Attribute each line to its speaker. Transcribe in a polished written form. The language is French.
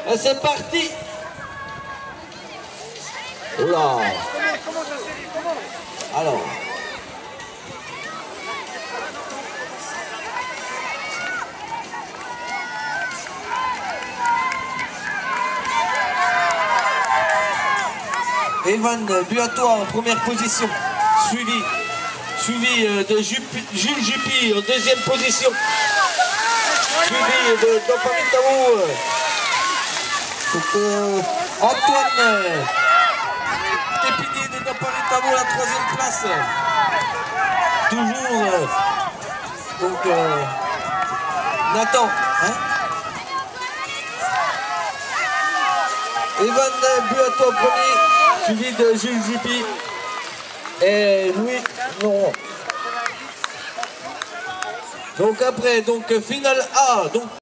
Speaker 1: C'est parti. Oula. Alors. Evan Buato en première position, suivi de Jules Juppy en deuxième position, suivi de Dopamitao, Antoine Tépini de Dopamitao la troisième place, toujours donc Nathan, hein? Evan Buato premier, suivi de Jules Juppy et Louis Laurent. Donc après, finale A. Donc